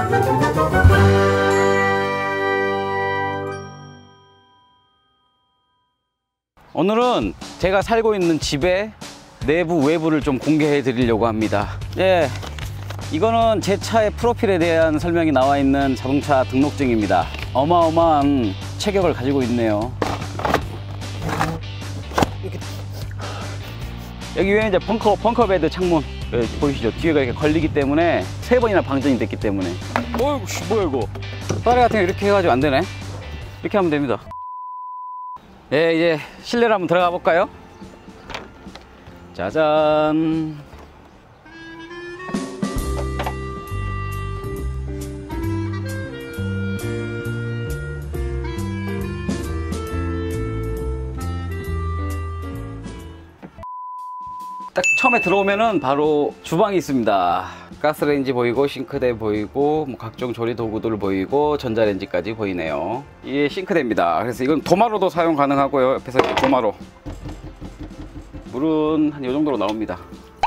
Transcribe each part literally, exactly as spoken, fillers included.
오늘은 제가 살고 있는 집의 내부 외부를 좀 공개해 드리려고 합니다. 예, 이거는 제 차의 프로필에 대한 설명이 나와 있는 자동차 등록증입니다. 어마어마한 체격을 가지고 있네요. 이렇게. 여기 위에 이제 벙커, 벙커베드 창문 보이시죠? 뒤에가 이렇게 걸리기 때문에 세 번이나 방전이 됐기 때문에. 어이구, 뭐야 이거? 빠레 같은 거 이렇게 해가지고 안 되네. 이렇게 하면 됩니다. 네, 이제 실내로 한번 들어가 볼까요? 짜잔. 딱 처음에 들어오면은 바로 주방이 있습니다. 가스레인지 보이고, 싱크대 보이고, 뭐 각종 조리 도구들 보이고, 전자레인지까지 보이네요. 이게 싱크대입니다. 그래서 이건 도마로도 사용 가능하고요. 옆에서 도마로. 물은 한 이 정도로 나옵니다.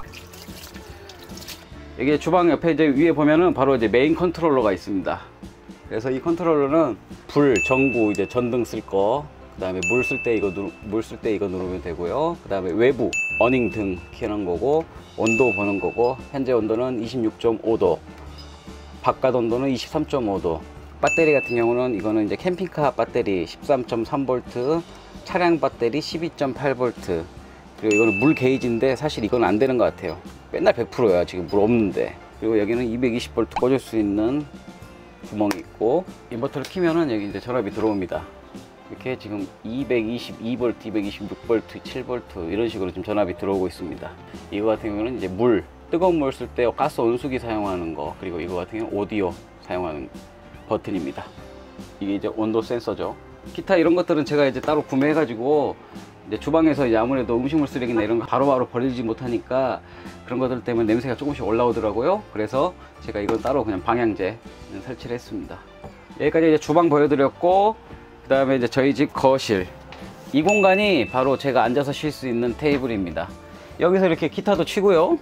여기 주방 옆에 이제 위에 보면은 바로 이제 메인 컨트롤러가 있습니다. 그래서 이 컨트롤러는 불, 전구, 이제 전등 쓸 거, 그 다음에 물 쓸 때 이거 누르, 물 쓸 때 이거 누르면 되고요. 그 다음에 외부 어닝 등 켜는 거고, 온도 보는 거고, 현재 온도는 이십육 점 오 도, 바깥 온도는 이십삼 점 오 도. 배터리 같은 경우는 이거는 이제 캠핑카 배터리 십삼 점 삼 볼트, 차량 배터리 십이 점 팔 볼트. 그리고 이거는 물 게이지인데 사실 이건 안 되는 것 같아요. 맨날 백 퍼센트야. 지금 물 없는데. 그리고 여기는 이백이십 볼트 꽂을 수 있는 구멍이 있고, 인버터를 키면은 여기 이제 전압이 들어옵니다. 이렇게 지금 이백이십이 볼트, 이백이십육 볼트, 칠 볼트 이런 식으로 지금 전압이 들어오고 있습니다. 이거 같은 경우는 이제 물, 뜨거운 물 쓸 때 가스 온수기 사용하는 거, 그리고 이거 같은 경우는 오디오 사용하는 버튼입니다. 이게 이제 온도 센서죠. 기타 이런 것들은 제가 이제 따로 구매해 가지고 이제 주방에서 이제 아무래도 음식물 쓰레기나 이런 거 바로바로 버리지 못하니까 그런 것들 때문에 냄새가 조금씩 올라오더라고요. 그래서 제가 이건 따로 그냥 방향제 설치를 했습니다. 여기까지 이제 주방 보여드렸고, 그 다음에 이제 저희 집 거실. 이 공간이 바로 제가 앉아서 쉴 수 있는 테이블입니다. 여기서 이렇게 기타도 치고요.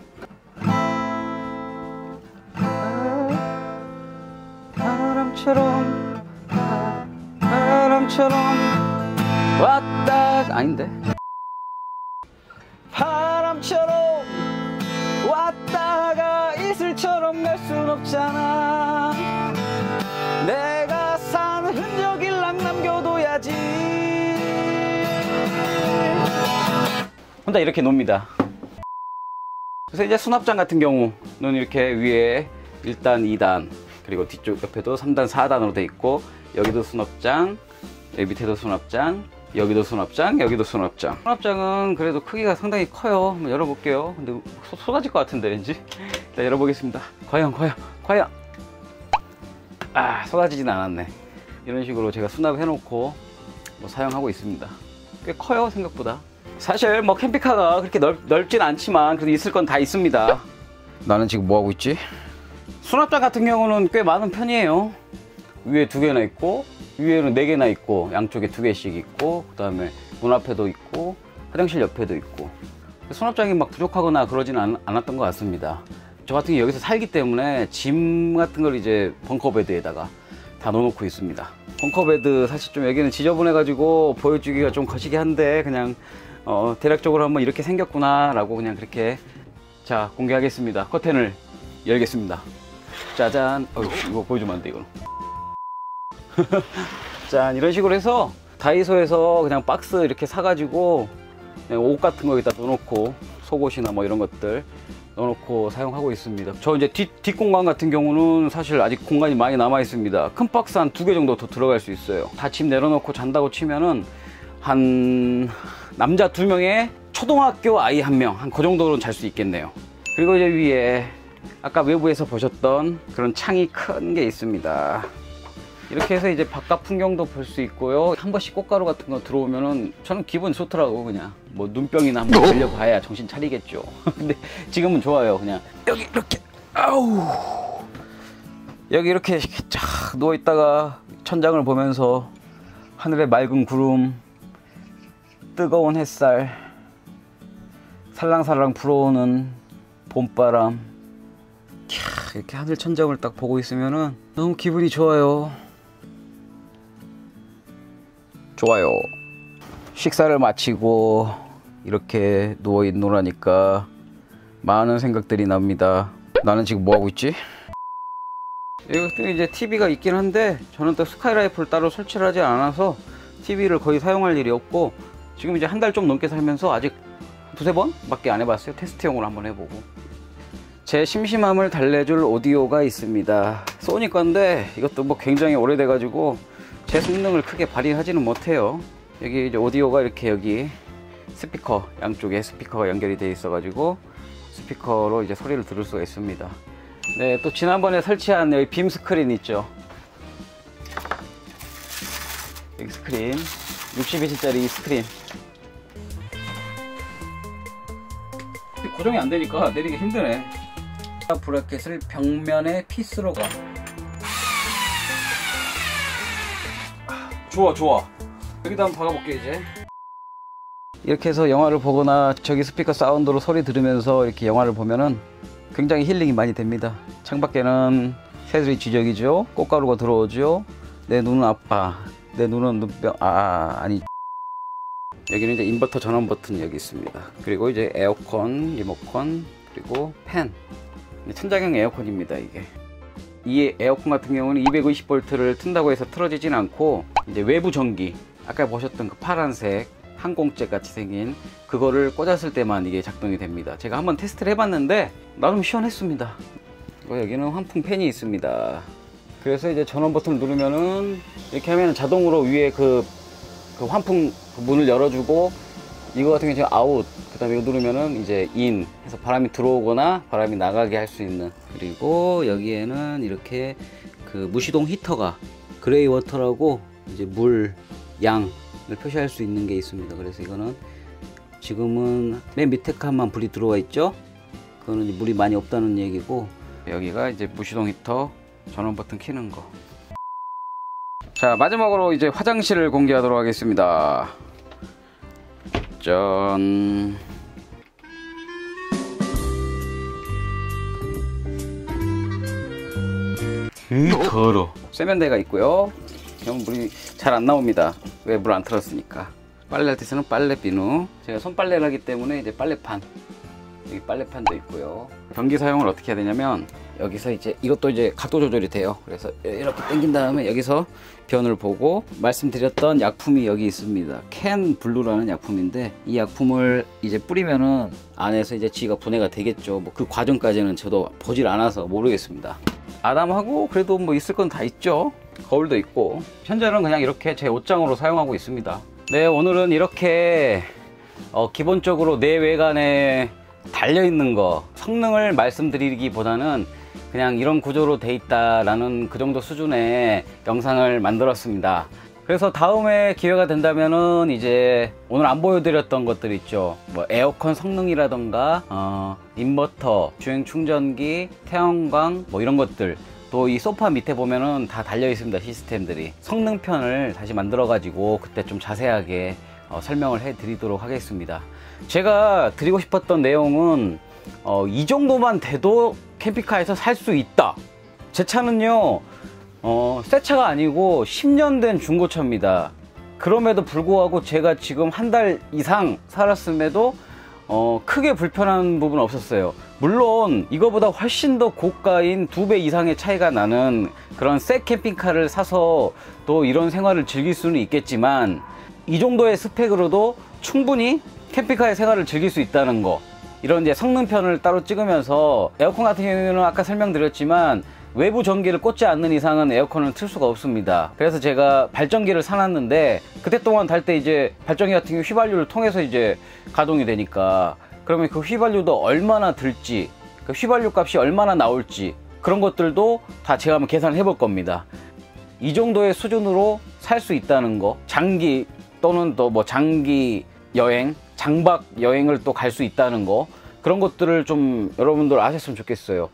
바람처럼 바람처럼 왔다, 아닌데? 바람처럼 왔다가 이슬처럼 갈 순 없잖아. 내가 산 흔적일랑 남겨둬야지. 혼자 이렇게 놉니다. 그래서 이제 수납장 같은 경우는 이렇게 위에 일 단, 이 단, 그리고 뒤쪽 옆에도 삼 단, 사 단으로 돼 있고, 여기도 수납장, 여기 밑에도 수납장, 여기도 수납장, 여기도 수납장. 수납장은 그래도 크기가 상당히 커요. 한번 열어볼게요. 근데 소, 쏟아질 것 같은데 왠지. 일단 열어보겠습니다. 과연 과연 과연. 아, 쏟아지진 않았네. 이런 식으로 제가 수납해 놓고 뭐 사용하고 있습니다. 꽤 커요, 생각보다. 사실 뭐 캠핑카가 그렇게 넓, 넓진 않지만 그래도 있을 건 다 있습니다. 나는 지금 뭐 하고 있지? 수납장 같은 경우는 꽤 많은 편이에요. 위에 두 개나 있고, 위에는 네 개나 있고, 양쪽에 두 개씩 있고, 그 다음에 문 앞에도 있고, 화장실 옆에도 있고. 수납장이 막 부족하거나 그러지는 않, 않았던 것 같습니다. 저 같은 경우 여기서 살기 때문에 짐 같은 걸 이제 벙커베드에다가 다 넣어놓고 있습니다. 벙커베드 사실 좀 여기는 지저분해 가지고 보여주기가 좀 거시기 한데, 그냥 어, 대략적으로 한번 이렇게 생겼구나 라고 그냥 그렇게. 자, 공개하겠습니다. 커튼을 열겠습니다. 짜잔. 어휴, 이거 보여주면 안 돼, 이거는. 짠, 이런 식으로 해서 다이소에서 그냥 박스 이렇게 사가지고 그냥 옷 같은 거 여기다 넣어놓고, 속옷이나 뭐 이런 것들 넣어놓고 사용하고 있습니다. 저 이제 뒷, 뒷공간 같은 경우는 사실 아직 공간이 많이 남아 있습니다. 큰 박스 한 두 개 정도 더 들어갈 수 있어요. 다 짐 내려놓고 잔다고 치면은 한 남자 두 명에 초등학교 아이 한 명, 한 그 정도로는 잘 수 있겠네요. 그리고 이제 위에 아까 외부에서 보셨던 그런 창이 큰 게 있습니다. 이렇게 해서 이제 바깥 풍경도 볼 수 있고요. 한 번씩 꽃가루 같은 거 들어오면은 저는 기분 좋더라고. 그냥 뭐 눈병이나 한번 걸려봐야 정신 차리겠죠. 근데 지금은 좋아요. 그냥 여기 이렇게, 아우, 여기 이렇게 쫙 누워 있다가 천장을 보면서 하늘의 맑은 구름, 뜨거운 햇살, 살랑살랑 불어오는 봄바람. 캬. 이렇게 하늘 천장을 딱 보고 있으면은 너무 기분이 좋아요. 좋아요. 식사를 마치고 이렇게 누워있노라니까 많은 생각들이 납니다. 나는 지금 뭐하고 있지? 여기 이제 티비가 있긴 한데 저는 또 스카이라이프를 따로 설치를 하지 않아서 티비를 거의 사용할 일이 없고, 지금 이제 한 달 좀 넘게 살면서 아직 두세 번 밖에 안 해봤어요. 테스트용으로 한번 해보고. 제 심심함을 달래줄 오디오가 있습니다. 소니 건데 이것도 뭐 굉장히 오래돼 가지고 제 성능을 크게 발휘하지는 못해요. 여기 이제 오디오가 이렇게 여기 스피커, 양쪽에 스피커가 연결이 되어 있어 가지고 스피커로 이제 소리를 들을 수가 있습니다. 네, 또 지난번에 설치한 여기 빔 스크린 있죠. 여기 스크린, 육십 인치짜리 스크린. 고정이 안 되니까 내리기 힘드네. 브래켓을 벽면에 피스로 가. 좋아 좋아. 여기다 한번 박아볼게 이제. 이렇게 해서 영화를 보거나 저기 스피커 사운드로 소리 들으면서 이렇게 영화를 보면은 굉장히 힐링이 많이 됩니다. 창밖에는 새들이 쥐적이죠. 꽃가루가 들어오죠. 내 눈은 아파. 내 눈은 눈병. 아 아니. 여기는 이제 인버터 전원 버튼이 여기 있습니다. 그리고 이제 에어컨, 리모컨, 그리고 팬. 천장형 에어컨입니다. 이게 이 에어컨 같은 경우는 이백이십 볼트를 튼다고 해서 틀어지진 않고, 이제 외부 전기, 아까 보셨던 그 파란색 항공잭 같이 생긴 그거를 꽂았을 때만 이게 작동이 됩니다. 제가 한번 테스트를 해봤는데 나름 시원했습니다. 그리고 여기는 환풍 팬이 있습니다. 그래서 이제 전원 버튼을 누르면은 이렇게 하면 자동으로 위에 그, 그 환풍 그 문을 열어주고, 이거 같은 경우 지금 아웃, 그 다음에 이거 누르면은 이제 인 해서 바람이 들어오거나 바람이 나가게 할 수 있는. 그리고 여기에는 이렇게 그 무시동 히터가 그레이 워터라고 이제 물 양을 표시할 수 있는 게 있습니다. 그래서 이거는 지금은 맨 밑에 칸만 불이 들어와 있죠. 그거는 물이 많이 없다는 얘기고, 여기가 이제 무시동 히터 전원 버튼 켜는 거. 자, 마지막으로 이제 화장실을 공개하도록 하겠습니다. 짠. 음, 더러. 세면대가 있고요. 그럼 물이 잘 안 나옵니다. 왜? 물 안 틀었으니까. 빨래할 때는 빨래 비누. 제가 손빨래를 하기 때문에 이제 빨래판, 여기 빨래판도 있고요. 변기 사용을 어떻게 해야 되냐면, 여기서 이제 이것도 이제 각도 조절이 돼요. 그래서 이렇게 당긴 다음에 여기서 변을 보고, 말씀드렸던 약품이 여기 있습니다. 캔 블루라는 약품인데, 이 약품을 이제 뿌리면은 안에서 이제 지가 분해가 되겠죠. 뭐 그 과정까지는 저도 보질 않아서 모르겠습니다. 아담하고 그래도 뭐 있을 건 다 있죠. 거울도 있고. 현재는 그냥 이렇게 제 옷장으로 사용하고 있습니다. 네, 오늘은 이렇게 어, 기본적으로 내 외관에 달려있는 거, 성능을 말씀드리기보다는 그냥 이런 구조로 돼 있다라는 그 정도 수준의 영상을 만들었습니다. 그래서 다음에 기회가 된다면은 이제 오늘 안 보여드렸던 것들 있죠. 뭐 에어컨 성능이라던가 어, 인버터, 주행 충전기, 태양광 뭐 이런 것들, 또 이 소파 밑에 보면은 다 달려 있습니다. 시스템들이. 성능편을 다시 만들어 가지고 그때 좀 자세하게 어, 설명을 해 드리도록 하겠습니다. 제가 드리고 싶었던 내용은 어, 이 정도만 돼도 캠핑카에서 살 수 있다. 제 차는요 어, 새 차가 아니고 십 년 된 중고차입니다. 그럼에도 불구하고 제가 지금 한 달 이상 살았음에도 어, 크게 불편한 부분은 없었어요. 물론 이거보다 훨씬 더 고가인 두 배 이상의 차이가 나는 그런 새 캠핑카를 사서 또 이런 생활을 즐길 수는 있겠지만, 이 정도의 스펙으로도 충분히 캠핑카의 생활을 즐길 수 있다는 거, 이런 이제 성능편을 따로 찍으면서, 에어컨 같은 경우는 아까 설명드렸지만 외부 전기를 꽂지 않는 이상은 에어컨을 틀 수가 없습니다. 그래서 제가 발전기를 사놨는데, 그때 동안 달 때 이제 발전기 같은 경우 휘발유를 통해서 이제 가동이 되니까, 그러면 그 휘발유도 얼마나 들지, 그 휘발유 값이 얼마나 나올지, 그런 것들도 다 제가 한번 계산을 해볼 겁니다. 이 정도의 수준으로 살 수 있다는 거, 장기 또는 또 뭐 장기 여행, 장박 여행을 또 갈 수 있다는 거, 그런 것들을 좀 여러분들 아셨으면 좋겠어요.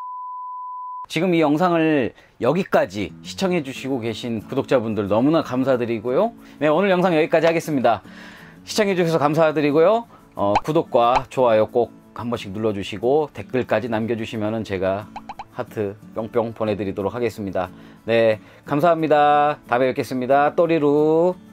지금 이 영상을 여기까지 시청해 주시고 계신 구독자분들 너무나 감사드리고요. 네, 오늘 영상 여기까지 하겠습니다. 시청해 주셔서 감사드리고요. 어, 구독과 좋아요 꼭 한 번씩 눌러주시고 댓글까지 남겨주시면 제가 하트 뿅뿅 보내드리도록 하겠습니다. 네, 감사합니다. 다음에 뵙겠습니다. 또리루.